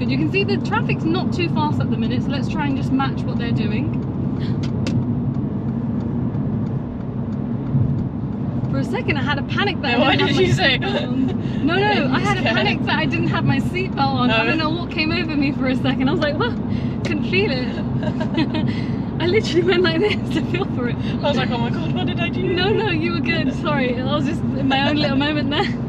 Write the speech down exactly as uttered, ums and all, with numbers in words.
You can see the traffic's not too fast at the minute, so let's try and just match what they're doing. For a second I had a panic that No, I didn't what have did my you say? seatbelt on. No, no, I had a panic that I didn't have my seatbelt on. Oh. I don't know what came over me for a second. I was like, what? Couldn't feel it. I literally went like this to feel for it. I was like, oh my god, what did I do? No, no, you were good. Sorry, I was just in my own little moment there.